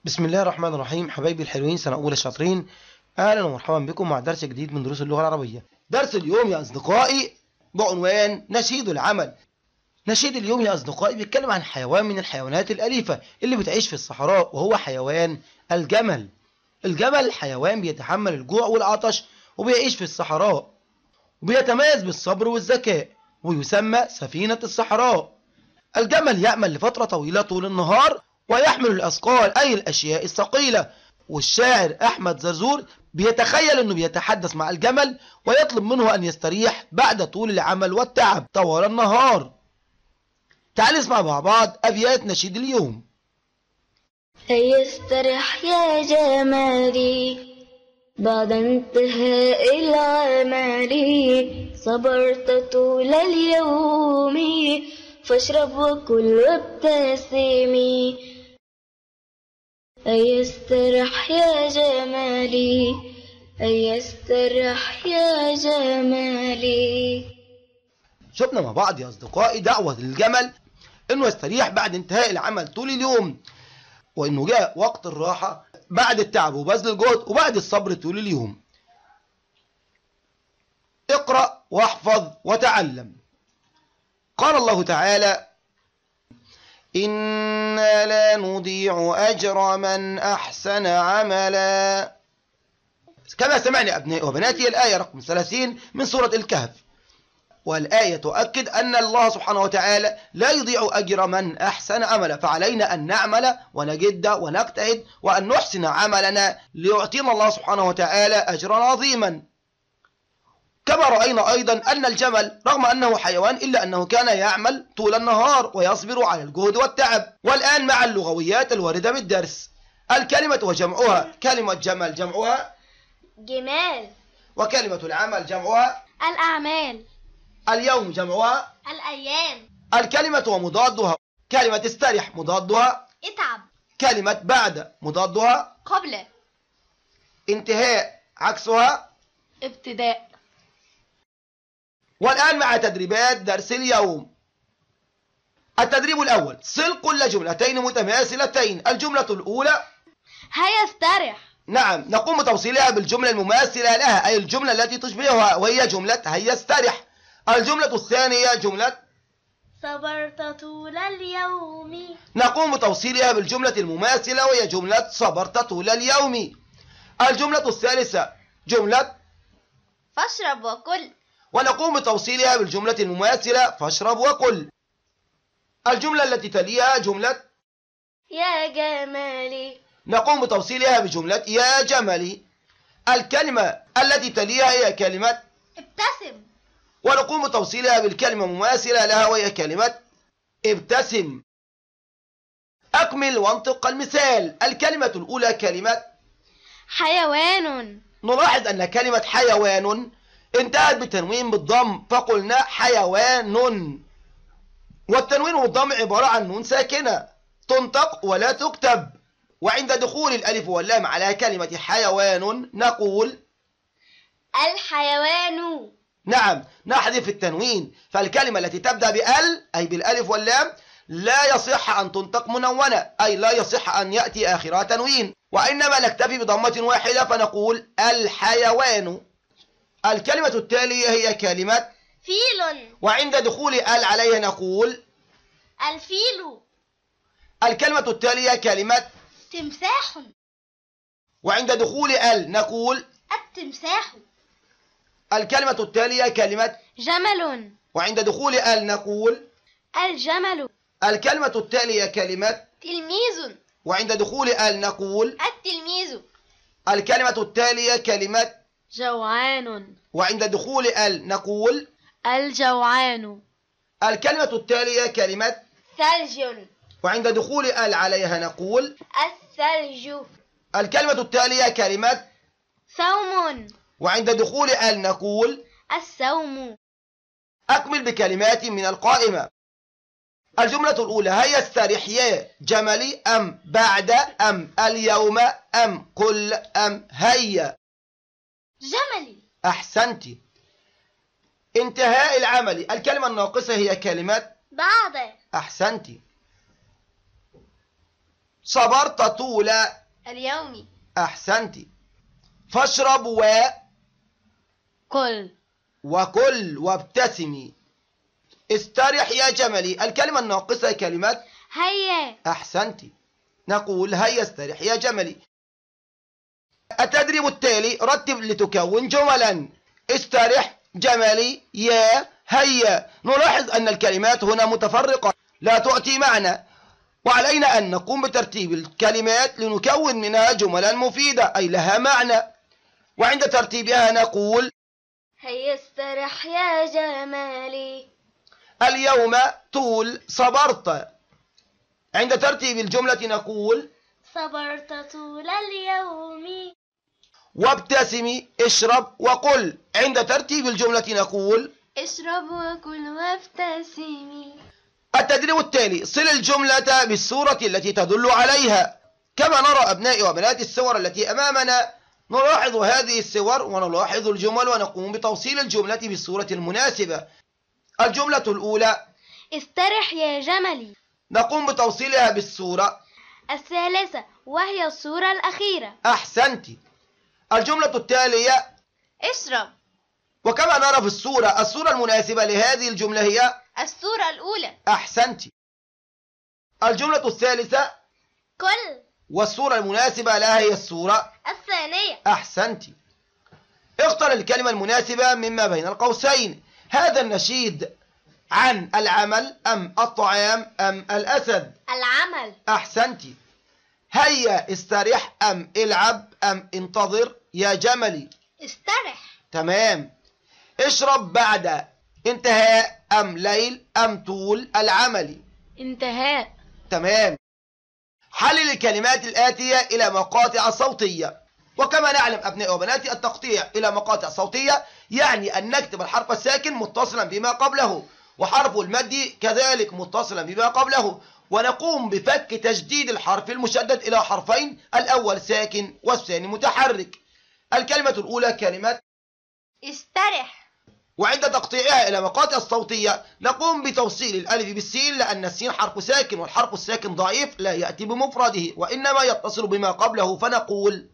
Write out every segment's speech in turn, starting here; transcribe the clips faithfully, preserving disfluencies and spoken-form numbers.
بسم الله الرحمن الرحيم. حبايبي الحلوين، سنة أولى شاطرين، أهلا ومرحبا بكم مع درس جديد من دروس اللغة العربية. درس اليوم يا أصدقائي بعنوان نشيد العمل. نشيد اليوم يا أصدقائي بيتكلم عن حيوان من الحيوانات الأليفة اللي بتعيش في الصحراء، وهو حيوان الجمل. الجمل حيوان بيتحمل الجوع والعطش وبيعيش في الصحراء، وبيتميز بالصبر والذكاء، ويسمى سفينة الصحراء. الجمل يعمل لفترة طويلة طول النهار ويحمل الأثقال أي الأشياء الثقيلة. والشاعر أحمد زرزور بيتخيل أنه بيتحدث مع الجمل ويطلب منه أن يستريح بعد طول العمل والتعب طوال النهار. تعال نسمع مع بعض أبيات نشيد اليوم. استرح يا جمالي بعد انتهاء العمل، صبرت طول اليوم فاشرب وكل وابتسمي. استرح يا جمالي استرح يا جمالي. شفنا مع بعض يا أصدقائي دعوة للجمل أنه يستريح بعد انتهاء العمل طول اليوم، وأنه جاء وقت الراحة بعد التعب وبذل الجهد وبعد الصبر طول اليوم. اقرأ واحفظ وتعلم. قال الله تعالى: إنا لا نضيع أجر من أحسن عملا. كما سمعنا أبنائي وبناتي الآية رقم ثلاثين من سورة الكهف، والآية تؤكد أن الله سبحانه وتعالى لا يضيع أجر من أحسن عملا، فعلينا أن نعمل ونجد ونجتهد وأن نحسن عملنا ليعطينا الله سبحانه وتعالى أجرا عظيما. كما رأينا أيضا أن الجمل رغم أنه حيوان إلا أنه كان يعمل طول النهار ويصبر على الجهد والتعب. والآن مع اللغويات الواردة بالدرس. الكلمة وجمعها: كلمة جمل جمعها جمال. وكلمة العمل جمعها الأعمال. اليوم جمعها الأيام. الكلمة ومضادها: كلمة استرح مضادها اتعب. كلمة بعد مضادها قبل. انتهاء عكسها ابتداء. والآن مع تدريبات درس اليوم. التدريب الأول: صل كل جملتين متماثلتين. الجملة الأولى: هيسترح. نعم، نقوم بتوصيلها بالجملة المماثلة لها، أي الجملة التي تشبهها، وهي جملة هيسترح. الجملة الثانية: جملة صبرت طول اليوم. نقوم بتوصيلها بالجملة المماثلة، وهي جملة صبرت طول اليوم. الجملة الثالثة: جملة فاشرب وكل. ونقوم بتوصيلها بالجملة المماثلة: فاشرب وكل. الجملة التي تليها: جملة يا جمالي. نقوم بتوصيلها بجملة يا جملي. الكلمة التي تليها هي كلمة ابتسم. ونقوم بتوصيلها بالكلمة المماثلة لها، وهي كلمة ابتسم. أكمل وانطق المثال. الكلمة الأولى كلمة حيوان. نلاحظ أن كلمة حيوان انتهت بالتنوين بالضم، فقلنا حيوان، والتنوين والضم عبارة عن نون ساكنة تنطق ولا تكتب. وعند دخول الألف واللام على كلمة حيوان نقول الحيوان. نعم، نحذف التنوين، فالكلمة التي تبدأ بال أي بالألف واللام لا يصح أن تنطق منونة، أي لا يصح أن يأتي آخرها تنوين، وإنما نكتفي بضمة واحدة فنقول الحيوان. الكلمة التالية هي كلمة فيل. وعند دخول ال عليها نقول الفيل. الكلمة التالية كلمة تمساح. وعند دخول ال نقول التمساح. الكلمة التالية كلمة جمل. وعند دخول ال نقول الجمل. الكلمة التالية كلمة تلميذ. وعند دخول ال نقول التلميذ. الكلمة التالية كلمة جوعان. وعند دخول ال نقول الجوعان. الكلمة التالية كلمة ثلج. وعند دخول ال عليها نقول الثلج. الكلمة التالية كلمة ثوم. وعند دخول ال نقول الثوم. أكمل بكلمات من القائمة. الجملة الأولى: هيسترح يا جملي أم بعد أم اليوم أم كل أم هيا. جملي. أحسنت. انتهاء العمل. الكلمة الناقصة هي كلمة بعد. أحسنت. صبرت طول اليوم. أحسنت. فاشرب و كل. وكل وابتسمي. استرح يا جملي. الكلمة الناقصة كلمة هيا. أحسنت. نقول هيا استرح يا جملي. التدريب التالي رتب لتكون جملا. استرح جملي يا هيا. نلاحظ أن الكلمات هنا متفرقة لا تعطي معنى، وعلينا أن نقوم بترتيب الكلمات لنكون منها جملا مفيدة أي لها معنى. وعند ترتيبها نقول هيا استرح يا جمالي. اليوم طول صبرت. عند ترتيب الجملة نقول صبرت طول اليوم. وابتسمي اشرب وقل. عند ترتيب الجملة نقول اشرب وكل وابتسمي. التدريب التالي صل الجملة بالصورة التي تدل عليها. كما نرى أبنائي وبنات الصور التي أمامنا، نلاحظ هذه الصور ونلاحظ الجمل ونقوم بتوصيل الجملة بالصورة المناسبة. الجملة الأولى استرح يا جملي. نقوم بتوصيلها بالصورة الثالثة وهي الصورة الأخيرة. أحسنت. الجملة التالية اشرب. وكما نرى في الصورة الصورة المناسبة لهذه الجملة هي الصورة الأولى. أحسنت. الجملة الثالثة كل. والصورة المناسبة لها هي الصورة الثانية. أحسنت. اختر الكلمة المناسبة مما بين القوسين. هذا النشيد عن العمل أم الطعام أم الأسد؟ العمل. أحسنت. هيا استرح أم العب أم انتظر يا جملي؟ استرح. تمام. اشرب بعد انتهاء أم ليل أم طول العمل؟ انتهاء. تمام. حلل الكلمات الآتية إلى مقاطع صوتية. وكما نعلم أبنائي وبناتي التقطيع إلى مقاطع صوتية يعني أن نكتب الحرف الساكن متصلا بما قبله، وحرف المد كذلك متصلا بما قبله، ونقوم بفك تجديد الحرف المشدد إلى حرفين، الأول ساكن والثاني متحرك. الكلمة الأولى كلمة استرح. وعند تقطيعها إلى مقاطع الصوتية نقوم بتوصيل الألف بالسين، لأن السين حرف ساكن والحرف الساكن ضعيف لا يأتي بمفرده وإنما يتصل بما قبله، فنقول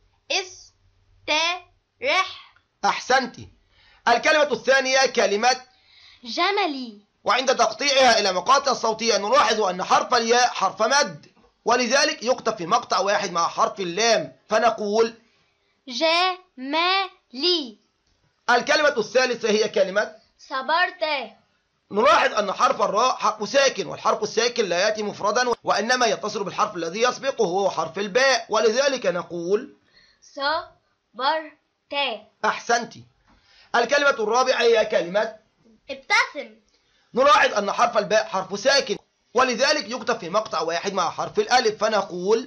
استرح. أحسنت. الكلمة الثانية كلمة جملي. وعند تقطيعها إلى مقاطع صوتية نلاحظ أن حرف الياء حرف مد، ولذلك يكتب في مقطع واحد مع حرف اللام، فنقول جمالي. الكلمة الثالثة هي كلمة صبرت. نلاحظ أن حرف الراء حرف ساكن، والحرف الساكن لا يأتي مفردا وإنما يتصل بالحرف الذي يسبقه وهو حرف الباء، ولذلك نقول صبرت. أحسنت. الكلمة الرابعة هي كلمة ابتسم. نلاحظ أن حرف الباء حرف ساكن، ولذلك يكتب في مقطع واحد مع حرف الألف، فنقول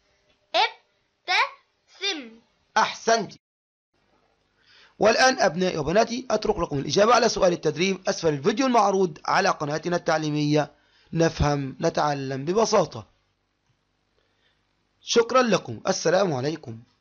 ابتسم. أحسنت. والآن أبنائي وبناتي أترك لكم الإجابة على سؤال التدريب أسفل الفيديو المعروض على قناتنا التعليمية نفهم نتعلم ببساطة. شكرا لكم. السلام عليكم.